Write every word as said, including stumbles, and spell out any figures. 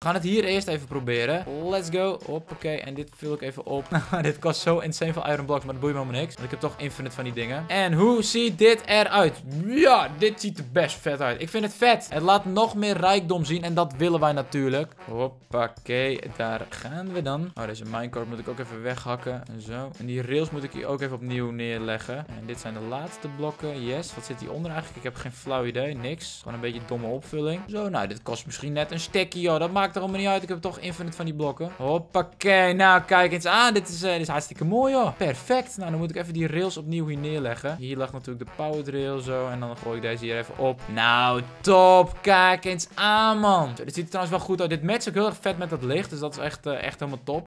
gaan het hier eerst even proberen. Let's go. Hoppakee. En dit vul ik even op. Dit kost zo insane veel iron blocks, maar dat boeit me helemaal niks. Want ik heb toch infinite van die dingen. En hoe ziet dit eruit? Ja, dit ziet er best vet uit. Ik vind het vet. Het laat nog meer rijkdom zien en dat willen wij natuurlijk. Hoppakee. Daar gaan we dan. Oh, deze minecart moet ik ook even weghakken. En zo. En die rails moet ik hier ook even opnieuw neerleggen. En dit zijn de laatste blokken. Yes. Wat zit hieronder eigenlijk? Ik heb geen flauw idee. Niks. Gewoon een beetje domme opvulling. Zo, nou, dit kost misschien net een stekje, joh. Dat maakt er allemaal niet uit. Ik heb toch infinite van die blokken. Hoppakee. Nou, kijk eens aan. Dit is, uh, dit is hartstikke mooi, joh. Perfect. Nou, dan moet ik even die rails opnieuw hier neerleggen. Hier lag natuurlijk de powered rail zo. En dan gooi ik deze hier even op. Nou, top. Kijk eens aan, man. Zo, dit ziet er trouwens wel goed uit. Dit matcht ook heel erg vet met dat licht. Dus dat is echt, uh, echt helemaal top.